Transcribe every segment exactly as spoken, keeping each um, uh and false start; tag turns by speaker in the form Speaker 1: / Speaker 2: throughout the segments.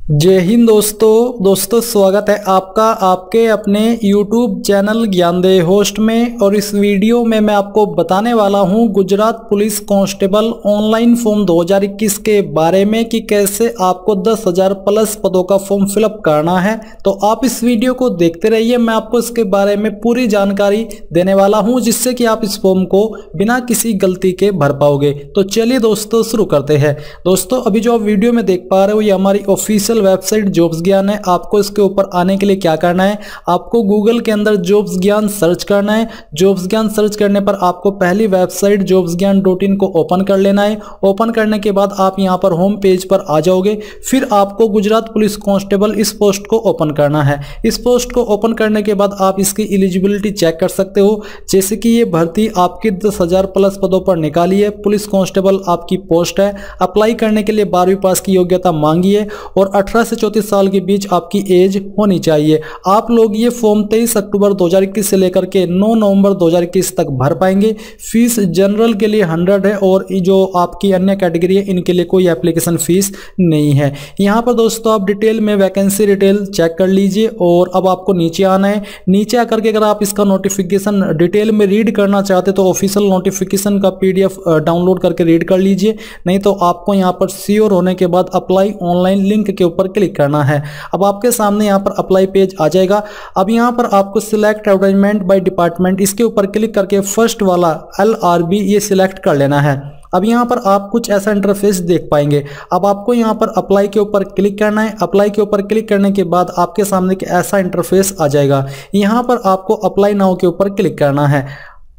Speaker 1: जय हिंद दोस्तों दोस्तों स्वागत है आपका आपके अपने YouTube चैनल ज्ञानदेह होस्ट में। और इस वीडियो में मैं आपको बताने वाला हूं Gujarat police constable online form दो हज़ार इक्कीस के बारे में कि कैसे आपको दस हज़ार प्लस पदों का फॉर्म फिलअप करना है। तो आप इस वीडियो को देखते रहिए, मैं आपको इसके बारे में पूरी जानकारी देने वाला हूँ जिससे कि आप इस फॉर्म को बिना किसी गलती के भर पाओगे। तो चलिए दोस्तों शुरू करते हैं। दोस्तों अभी जो आप वीडियो में देख पा रहे हो ये हमारी ऑफिशियल वेबसाइट जॉब्स ज्ञान है। आपको इसके ऊपर आने के लिए क्या करना है, आपको गूगल के अंदर जॉब्स ज्ञान सर्च करना है। जॉब्स ज्ञान सर्च करने पर आपको पहली website jobs Gyan dot in को ओपन कर लेना है। ओपन करने के बाद आप यहां पर होम पेज पर आ जाओगे। फिर आपको गुजरात पुलिस कांस्टेबल इस पोस्ट को ओपन करना है। इस पोस्ट को ओपन करने के बाद आप इसकी एलिजिबिलिटी चेक कर सकते हो। जैसे कि ये भर्ती आपकी दस हजार प्लस पदों पर निकाली है। पुलिस कांस्टेबल आपकी पोस्ट है। अप्लाई करने के लिए बारहवीं पास की योग्यता मांगी है और अठारह से चौंतीस साल के बीच आपकी एज होनी चाहिए। आप लोग ये फॉर्म तेईस अक्टूबर दो हज़ार इक्कीस से लेकर के नौ नवंबर दो हज़ार इक्कीस तक भर पाएंगे। फीस जनरल के लिए हंड्रेड है और जो आपकी अन्य कैटेगरी है इनके लिए कोई एप्लीकेशन फीस नहीं है। यहाँ पर दोस्तों आप डिटेल में वैकेंसी डिटेल चेक कर लीजिए। और अब आपको नीचे आना है। नीचे आकर के अगर आप इसका नोटिफिकेशन डिटेल में रीड करना चाहते तो ऑफिशियल नोटिफिकेशन का पीडीएफ डाउनलोड करके रीड कर लीजिए। नहीं तो आपको यहाँ पर श्योर होने के बाद अप्लाई ऑनलाइन लिंक के ऊपर क्लिक करना है। अब आपके सामने यहाँ पर अप्लाई पेज आ जाएगा। अब यहाँ पर आपको सिलेक्ट एडवर्टाइजमेंट बाय डिपार्टमेंट इसके ऊपर क्लिक करके फर्स्ट वाला एल आर बी ये सिलेक्ट कर लेना है। अब यहाँ पर आप कुछ ऐसा इंटरफेस देख पाएंगे। अब आपको यहाँ पर अप्लाई के ऊपर क्लिक करना है। अप्लाई के ऊपर क्लिक करने के बाद आपके सामने ऐसा इंटरफेस आ जाएगा। यहाँ पर आपको अप्लाई नाउ के ऊपर क्लिक करना है।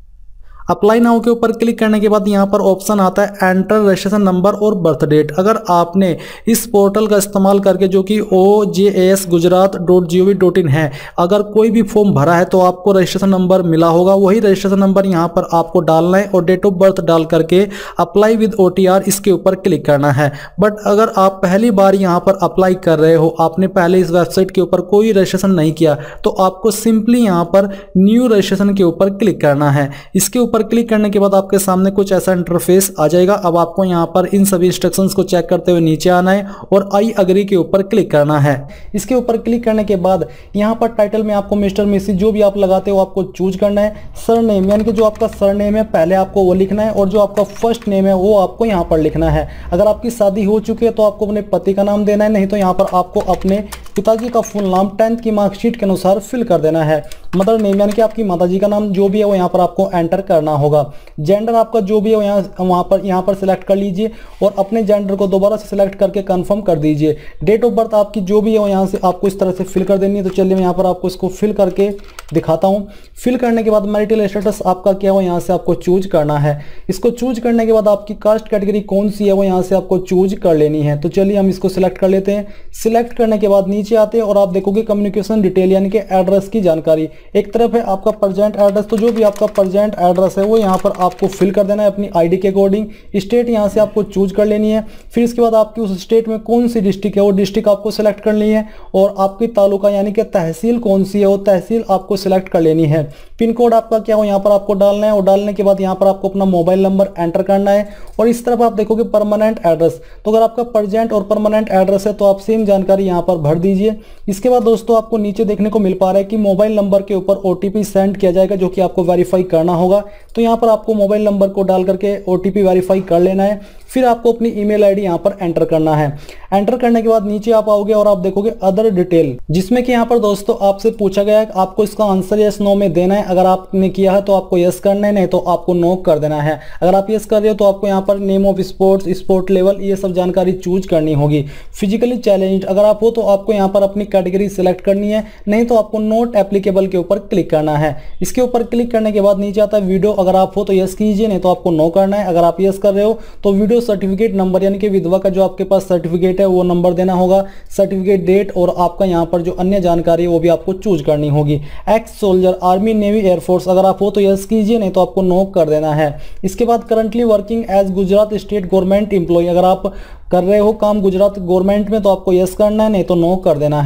Speaker 1: अप्लाई नाउ के ऊपर क्लिक करने के बाद यहाँ पर ऑप्शन आता है एंटर रजिस्ट्रेशन नंबर और बर्थ डेट। अगर आपने इस पोर्टल का इस्तेमाल करके जो कि O J S Gujarat dot G O V dot in है अगर कोई भी फॉर्म भरा है तो आपको रजिस्ट्रेशन नंबर मिला होगा। वही रजिस्ट्रेशन नंबर यहाँ पर आपको डालना है और डेट ऑफ बर्थ डाल करके apply with O T R इसके ऊपर क्लिक करना है। बट अगर आप पहली बार यहाँ पर अप्लाई कर रहे हो, आपने पहले इस वेबसाइट के ऊपर कोई रजिस्ट्रेशन नहीं किया तो आपको सिंपली यहाँ पर न्यू रजिस्ट्रेशन के ऊपर क्लिक करना है। इसके ऊपर क्लिक करने के बाद आपके सामने कुछ ऐसा इंटरफेस आ जाएगा। अब आपको यहां पर इन सभी इंस्ट्रक्शंस को चेक करते हुए नीचे आना है और आई अग्री के ऊपर क्लिक करना है। इसके ऊपर क्लिक करने के बाद यहां पर टाइटल में आपको मिस्टर मिसेस जो भी आप लगाते हो आपको चूज करना है। सरनेम यानी कि जो आपका सरनेम है पहले आपको वो लिखना है और जो आपका फर्स्ट नेम है वो आपको यहां पर लिखना है। अगर आपकी शादी हो चुकी है तो आपको अपने पति का नाम देना है, नहीं तो यहां पर आपको अपने पिताजी का फुल नाम टेंथ की मार्कशीट के अनुसार फिल कर देना है। मदर नेम यानी कि आपकी माताजी का नाम जो भी है वो यहाँ पर आपको एंटर करना होगा। जेंडर आपका जो भी है यहाँ वहाँ पर यहाँ पर सिलेक्ट कर लीजिए और अपने जेंडर को दोबारा से सिलेक्ट करके कंफर्म कर दीजिए। डेट ऑफ बर्थ आपकी जो भी है वो यहाँ से आपको इस तरह से फिल कर देनी है। तो चलिए मैं यहाँ पर आपको इसको फिल करके दिखाता हूँ। फिल करने के बाद मैरिटल स्टेटस आपका क्या हो यहाँ से आपको चूज करना है। इसको चूज करने के बाद आपकी कास्ट कैटेगरी कौन सी है वो यहाँ से आपको चूज कर लेनी है। तो चलिए हम इसको सिलेक्ट कर लेते हैं। सिलेक्ट करने के बाद नीचे आते हैं और आप देखोगे कम्युनिकेशन डिटेल यानी कि एड्रेस की जानकारी। एक तरफ है आपका प्रेजेंट एड्रेस, तो जो भी आपका प्रेजेंट एड्रेस है वो यहाँ पर आपको फिल कर देना है अपनी आईडी के अकॉर्डिंग। स्टेट यहाँ से आपको चूज कर लेनी है। फिर इसके बाद आपकी उस स्टेट में कौन सी डिस्ट्रिक्ट है वो डिस्ट्रिक्ट आपको सिलेक्ट करनी है और आपकी तालुका यानी कि तहसील कौन सी है वो तहसील आपको सिलेक्ट कर लेनी है। पिन कोड आपका क्या हो यहाँ पर आपको डालना है और डालने के बाद यहाँ पर आपको अपना मोबाइल नंबर एंटर करना है। और इस तरफ आप देखोगे परमानेंट एड्रेस, तो अगर आपका प्रेजेंट और परमानेंट एड्रेस है तो आप सेम जानकारी यहाँ पर भर दीजिए। इसके बाद दोस्तों आपको नीचे देखने को मिल पा रहा है कि मोबाइल नंबर के ऊपर ओटीपी सेंड किया जाएगा जो कि आपको वेरीफाई करना होगा। तो यहाँ पर आपको मोबाइल नंबर को डाल करके ओटीपी वेरीफाई कर लेना है। फिर आपको अपनी ईमेल आईडी यहाँ पर एंटर करना है। एंटर करने के बाद नीचे आप आओगे और आप देखोगे अदर डिटेल, जिसमें कि यहाँ पर दोस्तों आपसे पूछा गया है आपको इसका आंसर यस नो में देना है। अगर आपने किया है तो आपको यस करना है, नहीं तो आपको नो कर देना है। अगर आप यस कर रहे हो तो आपको यहाँ पर name of sports, sport level, ये सब जानकारी चूज करनी होगी। फिजिकली चैलेंज अगर आप हो तो आपको यहाँ पर अपनी कैटेगरी सिलेक्ट करनी है, नहीं तो आपको नॉट एप्लीकेबल के ऊपर क्लिक करना है। इसके ऊपर क्लिक करने के बाद नीचे आता है वीडियो, अगर आप हो तो यस कीजिए, नहीं तो आपको नो करना है। अगर आप यस कर रहे हो तो वीडियो सर्टिफिकेट नंबर यानी कि विधवा का जो आपके पास सर्टिफिकेट है वो नंबर देना होगा। सर्टिफिकेट डेट और आपका यहाँ पर जो अन्य जानकारी है वो भी आपको चूज करनी होगी। Ex soldier, army, navy, air force अगर आप हो तो यस कीजिए, नहीं तो आपको नो कर देना है। इसके बाद currently working as Gujarat state government employ, अगर आप कर रहे हो काम गुजरात गवर्नमेंट में तो आपको यस करना है, नहीं तो नो कर देना है।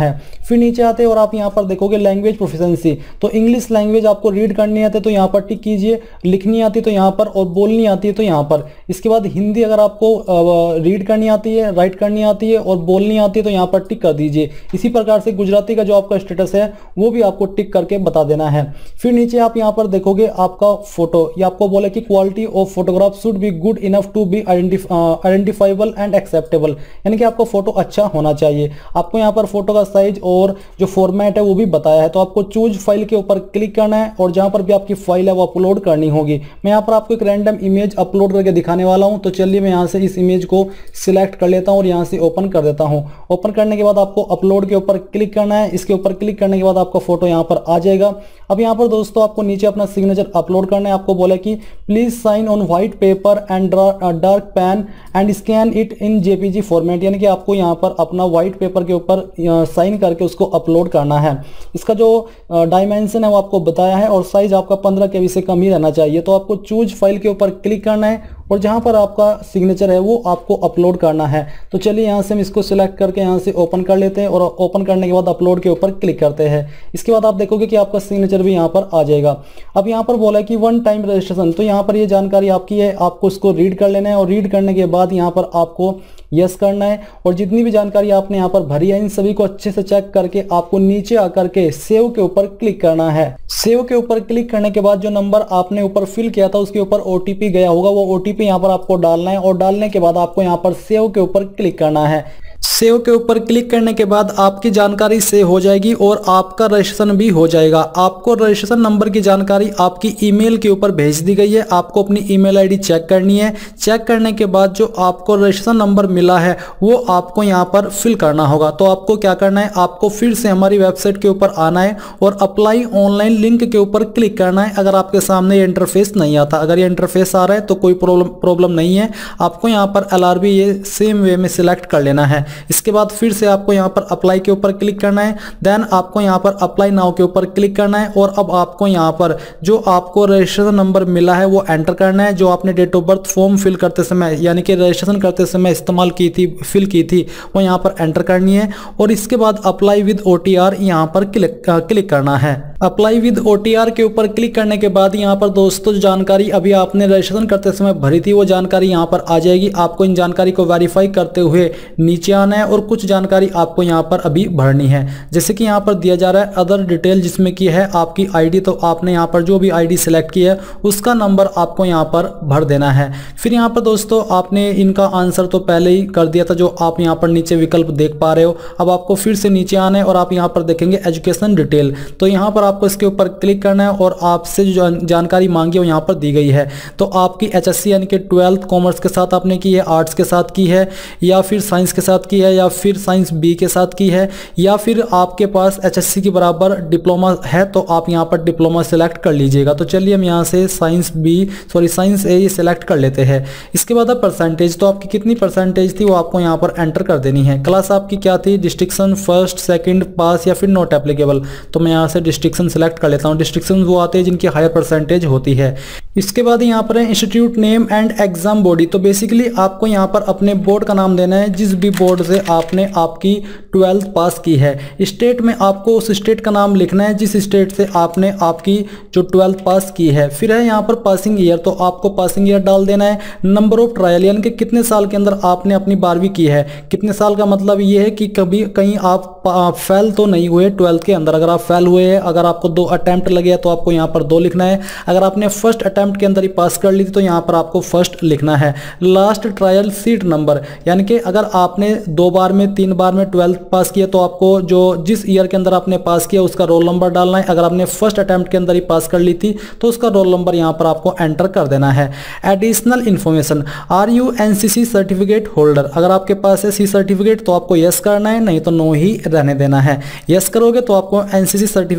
Speaker 1: फिर नीचे आते हैं और आप यहाँ पर देखोगे लैंग्वेज प्रोफिशिएंसी, तो इंग्लिश लैंग्वेज आपको रीड करनी आती है तो यहाँ पर टिक कीजिए, लिखनी आती है तो यहाँ पर, और बोलनी आती है तो यहाँ पर। इसके बाद हिंदी अगर आपको रीड करनी आती है, राइट करनी आती है और बोलनी आती है तो यहाँ पर टिक कर दीजिए। इसी प्रकार से गुजराती का जो आपका स्टेटस है वो भी आपको टिक करके बता देना है। फिर नीचे आप यहाँ पर देखोगे आपका फोटो, ये आपको बोले कि quality of photograph should be good enough to be identifiable and acceptable, यानी कि आपका फोटो अच्छा होना चाहिए। आपको यहाँ पर फोटो का साइज और जो फॉर्मेट है वो भी बताया है, तो आपको चूज फाइल के ऊपर क्लिक करना है और जहां पर भी आपकी फाइल है वो अपलोड करनी होगी। मैं यहाँ पर आपको एक रैंडम इमेज अपलोड करके दिखाने वाला हूं, तो चलिए मैं यहाँ से इस इमेज को सिलेक्ट कर लेता हूं और यहाँ से ओपन कर देता हूं। ओपन करने के बाद आपको अपलोड के ऊपर क्लिक करना है। इसके ऊपर क्लिक करने के बाद आपका फोटो यहाँ पर आ जाएगा। अब यहाँ पर दोस्तों आपको नीचे अपना सिग्नेचर अपलोड करना है। आपको बोला कि please sign on white paper and dark pen and scan it in JPG format, यानी कि आपको यहाँ पर अपना व्हाइट पेपर के ऊपर साइन करके उसको अपलोड करना है। इसका जो डायमेंशन है वो आपको बताया है और साइज आपका पंद्रह केबी से कम ही रहना चाहिए। तो आपको चूज फाइल के ऊपर क्लिक करना है और जहां पर आपका सिग्नेचर है वो आपको अपलोड करना है। तो चलिए यहाँ से हम इसको सिलेक्ट करके यहाँ से ओपन कर लेते हैं और ओपन करने के बाद अपलोड के ऊपर क्लिक करते हैं। इसके बाद आप देखोगे कि आपका सिग्नेचर भी यहाँ पर आ जाएगा। अब यहाँ पर बोला है कि वन टाइम रजिस्ट्रेशन, तो यहाँ पर ये जानकारी आपकी है, आपको इसको रीड कर लेना है और रीड करने के बाद यहाँ पर आपको यस करना है और जितनी भी जानकारी आपने यहाँ पर भरी है इन सभी को अच्छे से चेक करके आपको नीचे आकर के सेव के ऊपर क्लिक करना है। सेव के ऊपर क्लिक करने के बाद जो नंबर आपने ऊपर फिल किया था उसके ऊपर ओटीपी गया होगा, वो ओटीपी यहाँ पर आपको डालना है और डालने के बाद आपको यहाँ पर सेव के ऊपर क्लिक करना है। सेव के ऊपर क्लिक करने के बाद आपकी जानकारी सेव हो जाएगी और आपका रजिस्ट्रेशन भी हो जाएगा। आपको रजिस्ट्रेशन नंबर की जानकारी आपकी ईमेल के ऊपर भेज दी गई है। आपको अपनी ईमेल आईडी चेक करनी है। चेक करने के बाद जो आपको रजिस्ट्रेशन नंबर मिला है वो आपको यहाँ पर फिल करना होगा। तो आपको क्या करना है, आपको फिर से हमारी वेबसाइट के ऊपर आना है और अप्लाई ऑनलाइन लिंक के ऊपर क्लिक करना है। अगर आपके सामने ये इंटरफेस नहीं आता, अगर ये इंटरफेस आ रहा है तो कोई प्रॉब्लम प्रॉब्लम नहीं है। आपको यहाँ पर एल आर बी ये सेम वे में सिलेक्ट कर लेना है। इसके बाद फिर से आपको यहाँ पर अप्लाई के ऊपर क्लिक करना है। देन आपको यहाँ पर अप्लाई नाउ के ऊपर क्लिक करना है और अब आपको यहाँ पर जो आपको रजिस्ट्रेशन नंबर मिला है वो एंटर करना है, जो आपने date of birth form fill करते समय यानी कि रजिस्ट्रेशन करते समय इस्तेमाल की थी, फिल की थी, वो यहाँ पर एंटर करनी है और इसके बाद अप्लाई विद ओटीआर यहाँ पर क्लिक क्लिक करना है। अप्लाई विद ओटीआर के ऊपर क्लिक करने के बाद यहाँ पर दोस्तों जानकारी अभी आपने रजिस्ट्रेशन करते समय भरी थी वो जानकारी यहाँ पर आ जाएगी। आपको इन जानकारी को वेरीफाई करते हुए नीचे आना है और कुछ जानकारी आपको यहाँ पर अभी भरनी है। जैसे कि यहाँ पर दिया जा रहा है अदर डिटेल, जिसमें की है आपकी आईडी, तो आपने यहाँ पर जो भी आईडी सेलेक्ट की है उसका नंबर आपको यहाँ पर भर देना है। फिर यहाँ पर दोस्तों आपने इनका आंसर तो पहले ही कर दिया था, जो आप यहाँ पर नीचे विकल्प देख पा रहे हो। अब आपको फिर से नीचे आना है और आप यहाँ पर देखेंगे एजुकेशन डिटेल, तो यहाँ पर आपको इसके ऊपर क्लिक करना है और आपसे जो जानकारी मांगी है वो यहाँ पर दी गई है। तो आपकी एचएससी यानी कि ट्वेल्थ कॉमर्स के साथ आपने की है, आर्ट्स के साथ की है, या फिर साइंस के साथ की है, या फिर साइंस बी के साथ की है, या फिर आपके पास एचएससी के बराबर डिप्लोमा है तो आप यहाँ पर डिप्लोमा सेलेक्ट कर लीजिएगा। तो चलिए हम यहाँ से science B sorry science A select कर लेते हैं। इसके बाद अब परसेंटेज, तो आपकी कितनी परसेंटेज थी वो आपको यहाँ पर एंटर कर देनी है। क्लास आपकी क्या थी, डिस्ट्रिक्शन फर्स्ट सेकंड पास या फिर नॉट एप्लीकेबल, तो मैं यहाँ से डिस्ट्रिक्शन सेलेक्ट कर लेता हूँ। डिस्ट्रिक्शन वो आते हैं जिनकी हायर परसेंटेज होती है। इसके बाद यहाँ पर है institute name and exam body, तो बेसिकली आपको यहाँ पर अपने बोर्ड का नाम देना है जिस भी बोर्ड से आपने आपकी ट्वेल्थ पास की है। स्टेट में आपको उस स्टेट का नाम लिखना है जिस स्टेट से आपने आपकी जो ट्वेल्थ पास की है। फिर है यहाँ पर पासिंग ईयर, तो आपको पासिंग ईयर डाल देना है। नंबर ऑफ ट्रायल यानी कि कितने साल के अंदर आपने अपनी बारहवीं की है। कितने साल का मतलब ये है कि कभी कहीं आप फेल तो नहीं हुए ट्वेल्थ के अंदर। अगर आप फेल हुए हैं, अगर आपको दो अटेम्प्ट लगे तो आपको यहाँ पर दो लिखना है। अगर आपने फर्स्ट अटेम्प्ट के अंदर ही पास कर ली थी तो यहाँ पर आपको फर्स्ट लिखना है। लास्ट ट्रायल सीट नंबर, यानी कि अगर आपने दो बार में तीन बार में ट्वेल्थ पास किया तो आपको जो जिस ईयर के अंदर आपने पास किया उसका रोल नंबर डालना है। अगर आपने फर्स्ट अटेम्प्ट के अंदर ही पास कर ली थी तो उसका रोल नंबर यहाँ पर आपको एंटर कर देना है। Additional information, are you NCC certificate holder, अगर आपके पास है सी सर्टिफिकेट तो आपको यस करना है, नहीं तो नो ही रहने देना है। यस करोगे तो आपको एनसीसी सर्टिफिकेट नंबर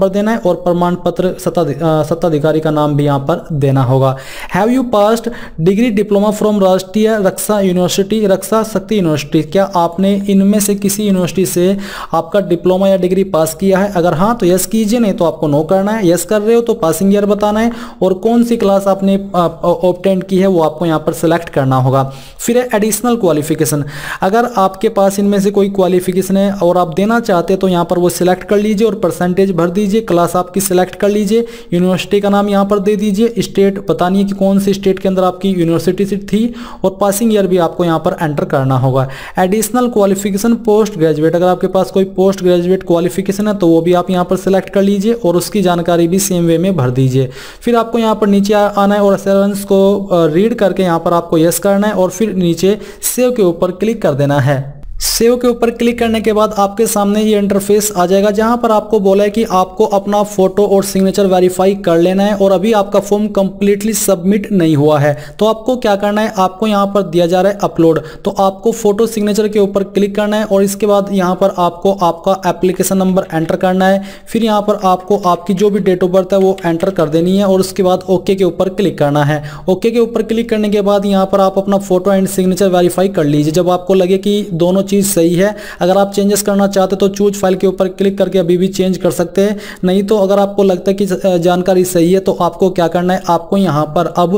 Speaker 1: नंबर देना है और प्रमाण पत्र सत्ताधिकारी का नाम भी यहाँ पर देना होगा। Have you passed degree diploma from Rashtriya Raksha university, रक्षा शक्ति यूनिवर्सिटी, क्या आपने इनमें से किसी यूनिवर्सिटी से आपका डिप्लोमा या डिग्री पास किया है? अगर हाँ तो यस कीजिए, नहीं तो आपको नो करना है। यस कर रहे हो तो पासिंग ईयर बताना है और कौन सी क्लास आपने ऑब्टेन की है वो आपको यहाँ पर सिलेक्ट करना होगा। फिर है एडिशनल क्वालिफिकेशन, अगर आपके पास इनमें से कोई क्वालिफिकेशन है और आप देना चाहते हैं तो यहाँ पर वो सिलेक्ट कर लीजिए और परसेंटेज भर दीजिए, क्लास आपकी सिलेक्ट कर लीजिए, यूनिवर्सिटी का नाम यहाँ पर दे दीजिए, स्टेट बतानी है कि कौन सी स्टेट के अंदर आपकी यूनिवर्सिटी थी और पासिंग ईयर भी आपको यहाँ पर एंटर करना होगा। एडिशनल क्वालिफिकेशन पोस्ट ग्रेजुएट, अगर आपके पास कोई पोस्ट ग्रेजुएट क्वालिफिकेशन है तो वो भी आप यहाँ पर सिलेक्ट कर लीजिए और उसकी जानकारी भी सेम वे में भर दीजिए। फिर आपको यहाँ पर नीचे आना है और असेरेंस को रीड करके यहाँ पर आपको यस करना है और फिर नीचे सेव के ऊपर क्लिक कर देना है। सेव के ऊपर क्लिक करने के बाद आपके सामने ये इंटरफेस आ जाएगा जहां पर आपको बोला है कि आपको अपना फोटो और सिग्नेचर वेरीफाई कर लेना है और अभी आपका फॉर्म कंप्लीटली सबमिट नहीं हुआ है। तो आपको क्या करना है, आपको यहां पर दिया जा रहा है अपलोड, तो आपको फोटो सिग्नेचर के ऊपर क्लिक करना है और इसके बाद यहां पर आपको आपका एप्लीकेशन नंबर एंटर करना है। फिर यहां पर आपको आपकी जो भी डेट ऑफ बर्थ है वो एंटर कर देनी है और उसके बाद ओके के ऊपर क्लिक करना है। ओके के ऊपर क्लिक करने के बाद यहाँ पर आप अपना फोटो एंड सिग्नेचर वेरीफाई कर लीजिए। जब आपको लगे कि दोनों चीज सही है, अगर आप चेंजेस करना चाहते तो चूज फाइल के ऊपर क्लिक करके अभी भी चेंज कर सकते हैं, नहीं तो अगर आपको लगता है कि जानकारी सही है तो आपको क्या करना है, आपको यहां पर अब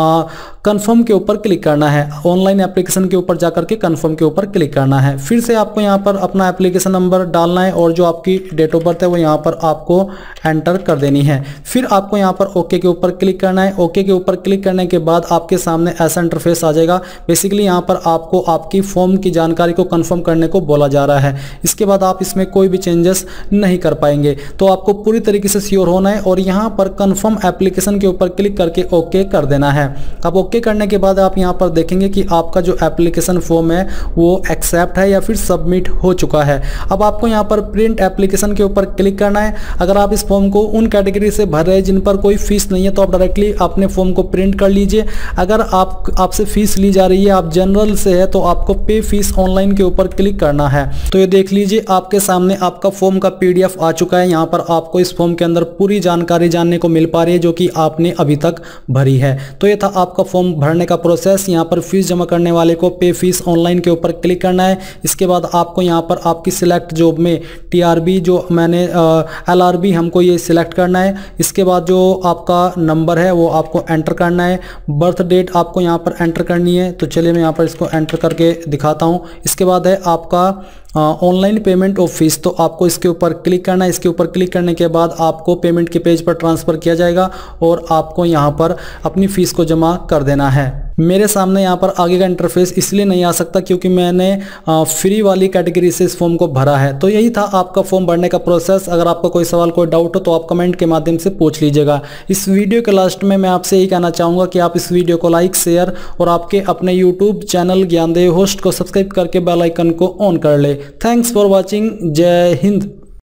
Speaker 1: कंफर्म के ऊपर क्लिक करना है। ऑनलाइन एप्लीकेशन के ऊपर जाकर के कंफर्म के ऊपर क्लिक करना है। फिर से आपको यहां पर अपना एप्लीकेशन नंबर डालना है और जो आपकी डेट ऑफ बर्थ है वो यहां पर आपको एंटर कर देनी है। फिर आपको यहां पर ओके के ऊपर क्लिक करना है। ओके के ऊपर क्लिक करने के बाद आपके सामने ऐसा इंटरफेस आ जाएगा। बेसिकली यहां पर आपको आपकी फॉर्म की जानकारी को कंफर्म करने को बोला जा रहा है। इसके बाद आप इसमें कोई भी चेंजेस नहीं कर पाएंगे, तो आपको पूरी तरीके से श्योर होना है और यहां पर कंफर्म एप्लीकेशन के ऊपर क्लिक करके ओके कर देना है। अब ओके करने के बाद आप यहां पर देखेंगे कि आपका जो एप्लीकेशन फॉर्म है वो एक्सेप्ट है या फिर सबमिट हो चुका है। अब आपको यहां पर प्रिंट एप्लीकेशन के ऊपर क्लिक करना है। अगर आप इस फॉर्म को उन कैटेगरी से भर रहे हैं जिन पर कोई फीस नहीं है तो आप डायरेक्टली अपने फॉर्म को प्रिंट कर लीजिए। अगर आप आपसे फीस ली जा रही है, आप जनरल से है, तो आपको पे फीस ऑनलाइन के ऊपर क्लिक करना है। तो ये देख लीजिए आपके सामने आपका फॉर्म का पीडीएफ आ चुका है। यहाँ पर आपको इस फॉर्म के अंदर पूरी जानकारी जानने को मिल पा रही है जो कि आपने अभी तक भरी है। तो ये था आपका फॉर्म भरने का प्रोसेस। यहाँ पर फीस जमा करने वाले को पे फीस ऑनलाइन के ऊपर क्लिक करना है। इसके बाद आपको यहाँ पर आपकी सिलेक्ट जॉब में टीआरबी जो मैंने एलआरबी हमको ये सिलेक्ट करना है। इसके बाद जो आपका नंबर है वो आपको एंटर करना है। बर्थ डेट आपको यहाँ पर एंटर करनी है। तो चलिए मैं यहाँ पर इसको एंटर करके दिखाता हूँ। इसके बाद है आपका ऑनलाइन पेमेंट ऑफ फीस, तो आपको इसके ऊपर क्लिक करना है। इसके ऊपर क्लिक करने के बाद आपको पेमेंट के पेज पर ट्रांसफ़र किया जाएगा और आपको यहाँ पर अपनी फ़ीस को जमा कर देना है। मेरे सामने यहाँ पर आगे का इंटरफेस इसलिए नहीं आ सकता क्योंकि मैंने फ्री वाली कैटेगरी से इस फॉर्म को भरा है। तो यही था आपका फॉर्म भरने का प्रोसेस। अगर आपका कोई सवाल कोई डाउट हो तो आप कमेंट के माध्यम से पूछ लीजिएगा। इस वीडियो के लास्ट में मैं आपसे यही कहना चाहूँगा कि आप इस वीडियो को लाइक शेयर और आपके अपने यूट्यूब चैनल ज्ञानदेव होस्ट को सब्सक्राइब करके बेल आइकन को ऑन कर ले। Thanks for watching. जय हिंद।